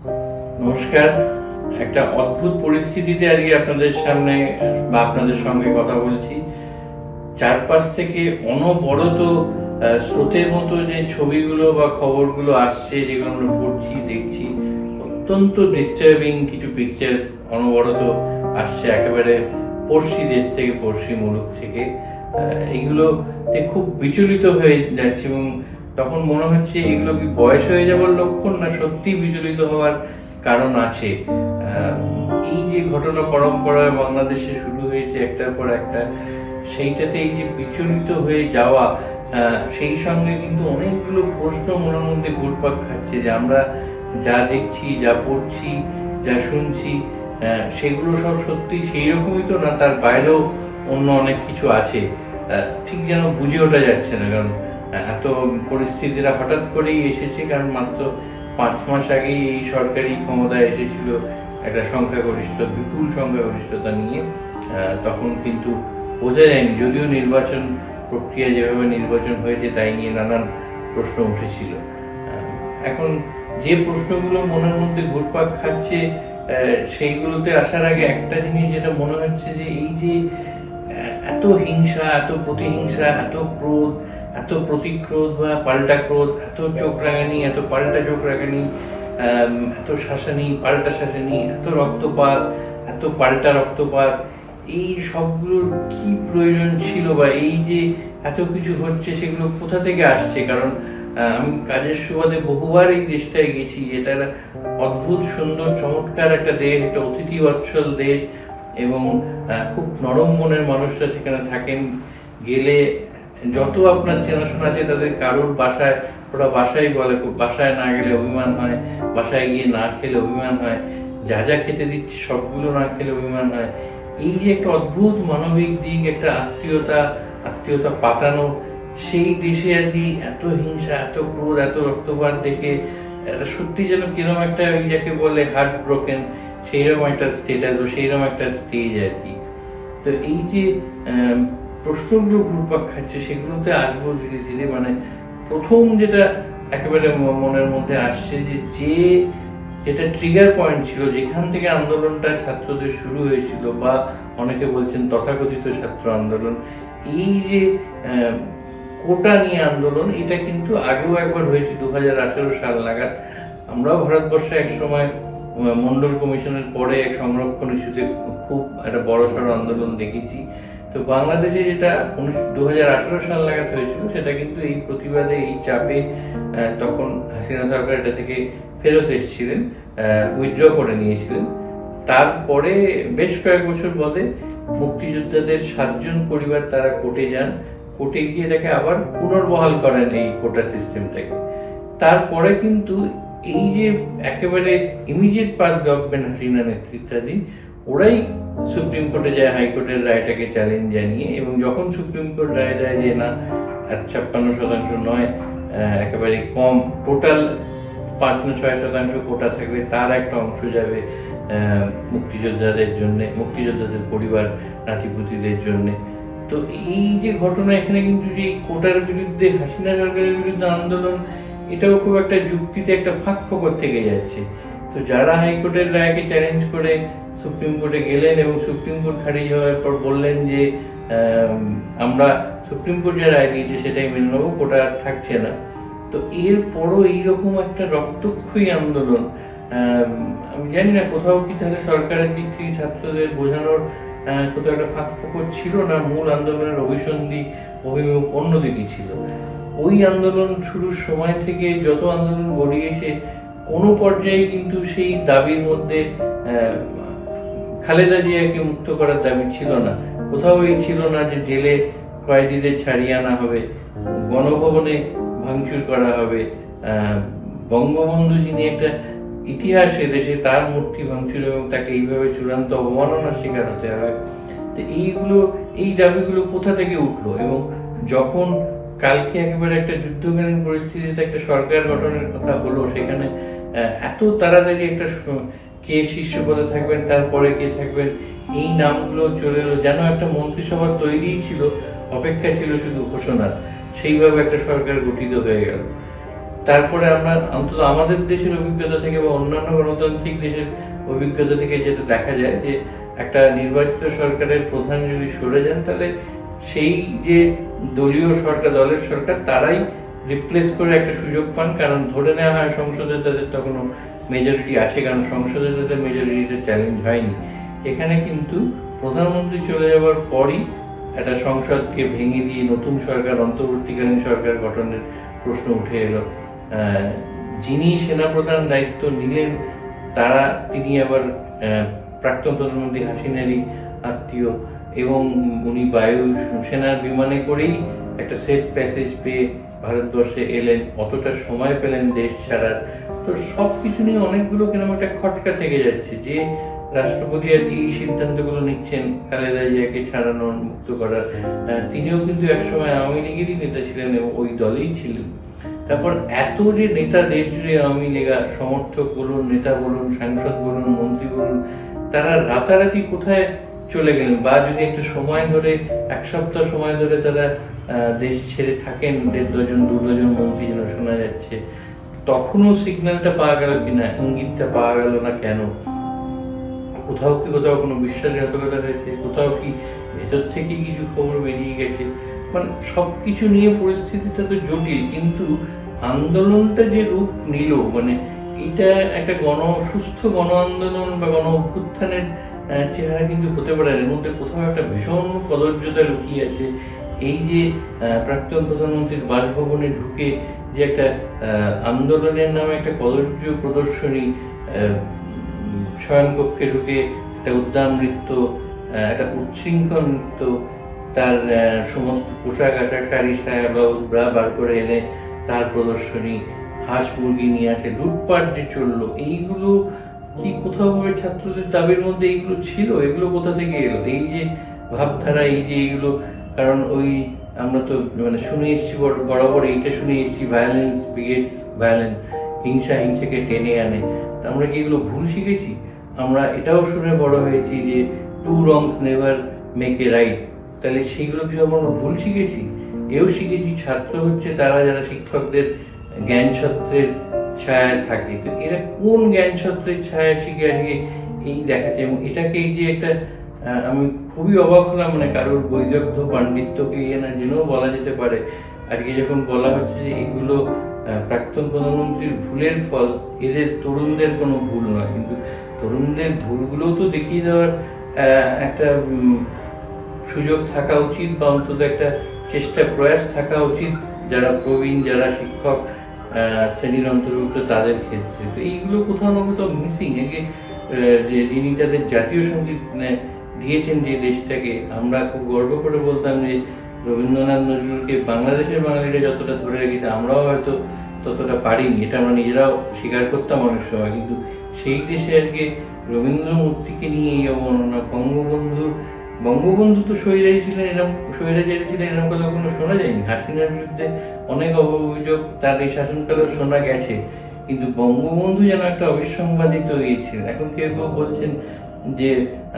নমস্কার। একটা অদ্ভুত পরিস্থিতিতে আজকে আপনাদের সামনে বা আপনাদের সঙ্গে কথা বলছি। চারপাশ থেকে অনবরত স্রোতের মতো যে ছবিগুলো বা খবরগুলো আসছে, যেগুলো আমরা পড়ছি দেখছি, অত্যন্ত ডিস্টার্বিং কিছু পিকচার্স অনবরত আসছে একেবারে পড়শি দেশ থেকে, পড়শি মুলুক থেকে। এইগুলোতে খুব বিচলিত হয়ে যাচ্ছে এবং তখন মনে হচ্ছে এগুলো কি বয়স হয়ে যাওয়ার লক্ষণ, না সত্যি বিচলিত হওয়ার কারণ আছে। এই যে ঘটনা পরম্পরায় বাংলাদেশে শুরু হয়েছে একটার পর একটা, সেইটাতে এই যে বিচলিত হয়ে যাওয়া, সেই সঙ্গে কিন্তু অনেকগুলো প্রশ্ন মনের মধ্যে ঘুরপাক খাচ্ছে যে আমরা যা দেখছি, যা পড়ছি, যা শুনছি, সেগুলো সব সত্যি সেই রকমই তো না, তার বাইরেও অন্য অনেক কিছু আছে। ঠিক যেন বুঝে ওঠা যাচ্ছে না, কারণ এত পরিস্থিতিটা হঠাৎ করেই এসেছে। কারণ মাত্র 5 মাস আগেই এই সরকারি ক্ষমতায় এসেছিল একটা সংখ্যাগরিষ্ঠ, বিপুল সংখ্যাগরিষ্ঠতা নিয়ে। তখন কিন্তু বোঝা যায়নি, যদিও নির্বাচন প্রক্রিয়া যেভাবে নির্বাচন হয়েছে তাই নিয়ে নানান প্রশ্ন উঠেছিল। এখন যে প্রশ্নগুলো মনের মধ্যে ঘুরপাক খাচ্ছে, সেইগুলোতে আসার আগে একটা জিনিস যেটা মনে হচ্ছে যে এই যে এত হিংসা, এত প্রতিহিংসা, এত ক্রোধ, এত প্রতিক্রোধ বা পাল্টা ক্রোধ, এত চোখ রাগানি, এত পাল্টা চোখ রাগানি, এত শাসানি, পাল্টা শাসানি, এত রক্তপাত, এত পাল্টা রক্তপাত, এই সবগুলোর কি প্রয়োজন ছিল? বা এই যে এত কিছু হচ্ছে সেগুলো কোথা থেকে আসছে? কারণ আমি কাজের সুবাদে বহুবার এই দেশটায় গেছি। এটা অদ্ভুত সুন্দর চমৎকার একটা দেশ, একটা অতিথি বৎসল দেশ, এবং খুব নরম মনের মানুষরা সেখানে থাকেন। গেলে যত আপনার চেনাশোনা আছে তাদের কারোর বাসায়, ওরা বাসায় বলে, বাসায় না গেলে অভিমান হয়, বাসায় গিয়ে না খেলে অভিমান হয়, যা যা খেতে দিচ্ছে সবগুলো না খেলে অভিমান হয়। এই যে একটা অদ্ভুত মানবিক দিক, একটা আত্মীয়তা পাতানো, সেই দেশে আজকে এত হিংসা, এত ক্রোধ, এত রক্তপাত দেখে সত্যি যেন কিরকম একটা, ওই যাকে বলে হার্ট ব্রোকেন, সেইরকম একটা স্টেটাস ও সেইরকম একটা স্টেজ আর কি। তো এই যে প্রশ্নগুলো ঘুরপাক খাচ্ছে সেগুলোতে আসবো ধীরে ধীরে। মানে প্রথম যেটা একেবারে মনের মধ্যে আসছে, যে যেটা ট্রিগার পয়েন্ট ছিল, যেখান থেকে আন্দোলনটা ছাত্রদের শুরু হয়েছিল, বা অনেকে বলছেন তথাকথিত ছাত্র আন্দোলন, এই যে কোটা নিয়ে আন্দোলন, এটা কিন্তু আগেও একবার হয়েছে 2018 সাল নাগাদ। আমরাও ভারতবর্ষে এক সময় মন্ডল কমিশনের পরে এক সংরক্ষণ ইস্যুতে খুব একটা বড়সড় আন্দোলন দেখেছি। তো বাংলাদেশে যেটা 2018 সাল নাগাদ হয়েছিল, সেটা কিন্তু এই প্রতিবাদে, এই চাপে তখন হাসিনা সরকার এটা থেকে ফেরত এসেছিলেন, উইথড্র করে নিয়েছিলেন। তারপরে বেশ কয়েক বছর বাদে মুক্তিযোদ্ধাদের 7 জন পরিবার তারা কোর্টে যান, কোর্টে গিয়ে এটাকে আবার পুনর্বহাল করেন এই কোটা সিস্টেমটাকে। তারপরে কিন্তু এই যে একেবারে ইমিডিয়েট পাস গভর্নমেন্ট হাসিনা নেতৃত্বাধীন, ওরাই সুপ্রিম কোর্টে যায় হাইকোর্টের রায়টাকে চ্যালেঞ্জ জানিয়ে, এবং যখন সুপ্রিম কোর্ট রায় দেয় যে না 56% নয়, একেবারে কম, টোটাল 5-6% কোটা থাকবে, তার একটা অংশ যাবে মুক্তিযোদ্ধাদের জন্য, মুক্তিযোদ্ধাদের পরিবার নাতিপুতিদের জন্য। তো এই যে ঘটনা, এখানে কিন্তু যে কোটার বিরুদ্ধে, হাসিনা সরকারের বিরুদ্ধে আন্দোলন, এটাও খুব একটা যুক্তিতে একটা ফাঁক ফোকর থেকে যাচ্ছে। তো যারা হাইকোর্টের রায়কে চ্যালেঞ্জ করে সুপ্রিম কোর্টে গেলেন, এবং সুপ্রিম কোর্ট খারিজ হওয়ার পর বললেন যে আমরা সুপ্রিম কোর্ট যা রায় দিয়েছে সেটাই মেনে নেবো, কোটা থাকছে না। তো এরপরও এইরকম একটা রক্তক্ষয়ী আন্দোলন, আমি জানি না কোথাও কি তাহলে সরকারের দিক থেকে ছাত্রদের বোঝানোর কোথাও একটা ফাঁক ফোকর ছিল, না মূল আন্দোলনের অভিসন্ধি অভিমুখ অন্যদিকে ছিল। ওই আন্দোলন শুরুর সময় থেকে যত আন্দোলন গড়িয়েছে, কোনো পর্যায়ে কিন্তু সেই দাবির মধ্যে খালেদা জিয়াকে মুক্ত করার দাবি ছিল না। কোথাও এই ছিল না যে জেলে কয়েদিদের ছাড়িয়ে আনা হবে, গণভবনে ভাঙচুর করা হবে, বঙ্গবন্ধু যিনি একটা ইতিহাসে দেশে, তার মূর্তি ভাঙচুর এবং তাকে এইভাবে চূড়ান্ত অবমাননার শিকার হতে হবে। তো এই দাবিগুলো কোথা থেকে উঠলো? এবং যখন কালকে একেবারে একটা যুদ্ধকালীন পরিস্থিতিতে একটা সরকার গঠনের কথা হলো, সেখানে এত তাড়াতাড়ি একটা কে শীর্ষ পদে থাকবেন, তারপরে কে থাকবেন, এই নামগুলো চলে এলো, যেন একটা মন্ত্রিসভা তৈরি ছিল, অপেক্ষা ছিল শুধু ঘোষণার। সেইভাবে একটা সরকার গঠিত হয়ে গেল। তারপরে আমরা অন্তত আমাদের দেশের অভিজ্ঞতা থেকে বা অন্যান্য গণতান্ত্রিক দেশের অভিজ্ঞতা থেকে যেটা দেখা যায় যে একটা নির্বাচিত সরকারের প্রধান যদি সরে যান, তাহলে সেই যে দলীয় সরকার, দলের সরকার, তারাই রিপ্লেস করে একটা সুযোগ পান। কারণ ধরে নেওয়া হয় সংসদে তাদের তখনও মেজরিটি আছে, কারণ সংসদে তাদের মেজরিটিতে চ্যালেঞ্জ হয়নি। এখানে কিন্তু প্রধানমন্ত্রী চলে যাওয়ার পরই একটা সংসদকে ভেঙে দিয়ে নতুন সরকার, অন্তর্বর্তীকালীন সরকার গঠনের প্রশ্ন উঠে এলো। যিনি সেনাপ্রধান দায়িত্ব নিলেন তিনি আবার প্রাক্তন প্রধানমন্ত্রী হাসিনারই আত্মীয়, এবং উনি বায়ু সেনার বিমানে করেই একটা সেফ প্যাসেজ পেয়ে ভারতবর্ষে এলেন, অতটা সময় পেলেন দেশ ছাড়ার। তো সব কিছু নিয়ে অনেকগুলো কিরকম একটা খটকা থেকে যাচ্ছে যে রাষ্ট্রপতি আর কি এই সিদ্ধান্তগুলো নিচ্ছেন খালেদা জিয়াকে ছাড়ানোর, মুক্ত করার। তিনিও কিন্তু একসময় আওয়ামী লীগেরই নেতা ছিলেন এবং ওই দলেই ছিলেন। তারপর এত যে নেতা দেশ জুড়ে, আওয়ামী লীগ সমর্থক বলুন, নেতা বলুন, সাংসদ বলুন, মন্ত্রী বলুন, তারা রাতারাতি কোথায় চলে গেলেন, বা যদি একটু সময় ধরে, এক সপ্তাহ সময় ধরে তারা দেশ ছেড়ে থাকেন, 1.5 2 ডজন মন্ত্রী যেন শোনা যাচ্ছে, তখনও সিগন্যালটা পাওয়া গেল কিনা, ইঙ্গিতটা পাওয়া গেল না কেন? কোথাও কোনো বিশ্বাসঘাতকতা হয়েছে, কোথাও কি ভেতর থেকে কিছু খবর বেরিয়ে গেছে? মানে সবকিছু নিয়ে পরিস্থিতিটা তো জটিল, কিন্তু আন্দোলনটা যে রূপ নিল, মানে এটা একটা সুস্থ গণ আন্দোলন বা গণ অভ্যুত্থানের চেহারা কিন্তু হতে পারে। এর মধ্যে কোথাও একটা ভীষণ কদর্যতা লুকিয়ে আছে। এই যে প্রাক্তন প্রধানমন্ত্রীর বাসভবনে ঢুকে যে একটা আন্দোলনের নামে একটা কদর্য প্রদর্শনী, শয়নকক্ষে ঢুকে একটা উদ্যান নৃত্য, একটা উচ্ছৃঙ্খল নৃত্য, তার সমস্ত পোশাক আশাক, শাড়ি সায়া ব্লাউজ ব্রা বার করে এনে তার প্রদর্শনী, হাঁস মুরগি নিয়ে আসে, লুটপাট যে চললো, এইগুলো কি কোথাও ভাবে ছাত্রদের দাবির মধ্যে এইগুলো ছিল? এগুলো কোথা থেকে এলো? এই যে ভাবধারা, এই যে এইগুলো, কারণ ওই আমরা তো মানে শুনে এসেছি, বরাবর এইটা শুনে এসেছি, ভায়োলেন্স বিগেটস ভায়োলেন্স, হিংসাকে টেনে আনে। আমরা কি এগুলো ভুল শিখেছি? আমরা এটাও শুনে বড় হয়েছি যে 2 wrongs never make a right। তাহলে সেইগুলো কি আমরা ভুল শিখেছি? এও শিখেছি ছাত্র হচ্ছে তারা যারা শিক্ষকদের জ্ঞান ছত্রের ছায়ায় থাকে। তো এরা কোন জ্ঞান ছত্রের ছায়া শিখে আজকে এই দেখাচ্ছে? এবং এটাকে এই যে একটা আমি খুবই অবাক হলাম, মানে কারোর বৈদগ্ধ্য পাণ্ডিত্যকে না জেনেও বলা যেতে পারে আজকে যখন বলা হচ্ছে যে এগুলো প্রাক্তন প্রধানমন্ত্রীর ভুলের ফল, এদের তরুণদের কোনো ভুল নয়। কিন্তু তরুণদের ভুলগুলোও তো দেখিয়ে দেওয়ার একটা সুযোগ থাকা উচিত, বা অন্তত একটা প্রয়াস থাকা উচিত যারা প্রবীণ, যারা শিক্ষক শ্রেণীর অন্তর্ভুক্ত তাদের ক্ষেত্রে। তো এইগুলো কোথাও না কোথাও মিসিং। যে যিনি তাদের জাতীয় সঙ্গীত দিয়েছেন যে দেশটাকে, আমরা খুব গর্ব করে বলতাম যে রবীন্দ্রনাথ নজরুলকে বাংলাদেশের বাঙালিরা যতটা ধরে রেখেছে আমরাও হয়তো ততটা পারিনি, এটা আমরা নিজেরাও স্বীকার করতাম অনেক সময়। কিন্তু সেই দেশে আজকে রবীন্দ্র মূর্তিকে নিয়ে এই অবমাননা, বঙ্গবন্ধু তো স্বৈরাচারী ছিলেন এরকম কথা কোনো শোনা যায়নি। হাসিনার বিরুদ্ধে অনেক অভিযোগ তার এই শাসনকালেও শোনা গেছে, কিন্তু বঙ্গবন্ধু যেন একটা অবিসংবাদিত হয়েছিলেন। এখন কেউ বলছেন যে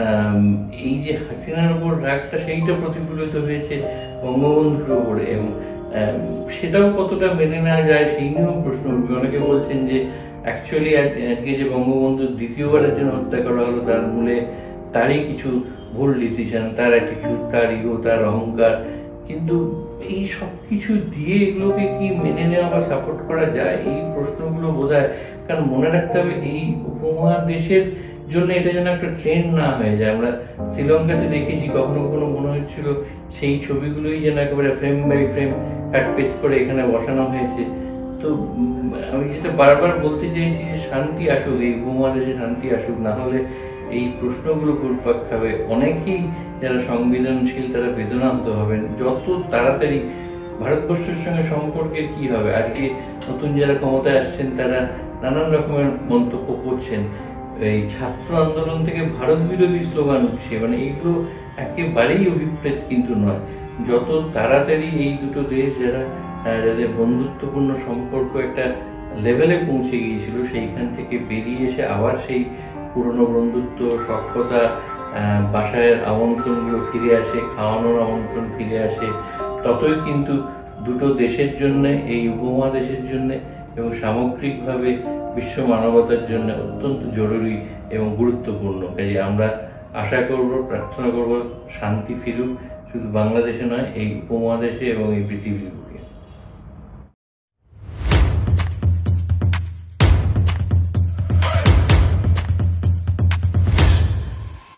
এই যে হাসিনার উপর রাগটা, সেইটা প্রতিফলিত হয়েছে বঙ্গবন্ধুর উপরে, এবং সেটাও কতটা মেনে নেওয়া যায় সেই নিয়েও প্রশ্ন উঠবে। অনেকে বলছেন যে অ্যাকচুয়ালি আজকে যে বঙ্গবন্ধুর দ্বিতীয়বারের জন্য হত্যা করা হলো, তার মূলে তারই কিছু ভুল ডিসিশন, তার অ্যাটিটিউড, তার ইগো, তার অহংকার। কিন্তু এই সব কিছু দিয়ে এগুলোকে কি মেনে নেওয়া বা সাপোর্ট করা যায়? এই প্রশ্নগুলো বোধহয়, কারণ মনে রাখতে হবে এই উপমহাদেশের জন্য এটা যেন একটা ট্রেন্ড না হয়ে যায়। আমরা শ্রীলঙ্কাতে দেখেছি, কখনো মনে হচ্ছিল সেই ছবিগুলোই যেন একেবারে frame by frame cut paste করে এখানে বসানো হয়েছে। তো আমি যেটা বারবার বলতে চাইছি যে শান্তি আসুক, এই উপমহাদেশে শান্তি আসুক, না হলে এই প্রশ্নগুলো ঘুরপাক খাবে। অনেকেই যারা সংবেদনশীল তারা বেদনাহত হবেন। যত তাড়াতাড়ি ভারতবর্ষের সঙ্গে সম্পর্কের কি হবে? আজকে নতুন যারা ক্ষমতায় আসছেন তারা নানান রকমের মন্তব্য করছেন, এই ছাত্র আন্দোলন থেকে ভারত বিরোধী স্লোগান উঠছে, মানে এগুলো একেবারেই অভিপ্রেত কিন্তু নয়। যত তাড়াতাড়ি এই দুটো দেশ যাদের বন্ধুত্বপূর্ণ সম্পর্ক একটা লেভেলে পৌঁছে গিয়েছিল, সেইখান থেকে বেরিয়ে এসে আবার সেই পুরনো বন্ধুত্ব, সখ্যতা, বাসায় আমন্ত্রণগুলো ফিরে আসে, খাওয়ানোর আমন্ত্রণ ফিরে আসে, ততই কিন্তু দুটো দেশের জন্য, এই উপমহাদেশের জন্য এবং সামগ্রিকভাবে বিশ্ব মানবতার জন্য অত্যন্ত জরুরি এবং গুরুত্বপূর্ণ। কাজে আমরা আশা করব, প্রার্থনা করব শান্তি ফিরুক, শুধু বাংলাদেশে নয়, এই উপমহাদেশে এবং এই পৃথিবীর বুকে।